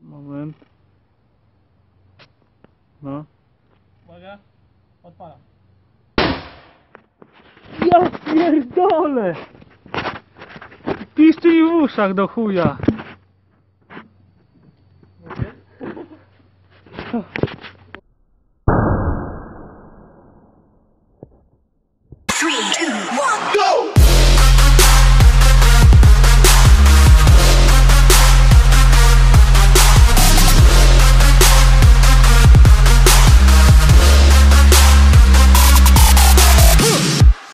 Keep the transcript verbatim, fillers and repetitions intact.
Moment. No. Uwaga, odpalam. Ja pierdolę! Piszczy mi w uszach do chuja. Mówię?